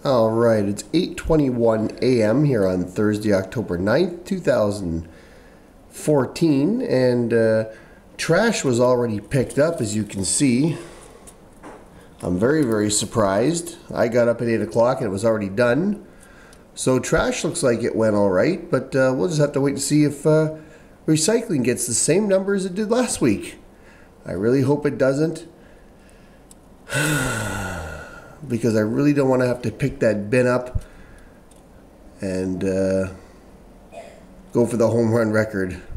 All right, it's 8:21 a.m. here on Thursday, October 9th, 2014, and trash was already picked up, as you can see. I'm very, very surprised. I got up at 8 o'clock and it was already done. So trash looks like it went all right, but we'll just have to wait to see if recycling gets the same numbers it did last week. I really hope it doesn't. Because I really don't want to have to pick that bin up and go for the home run record.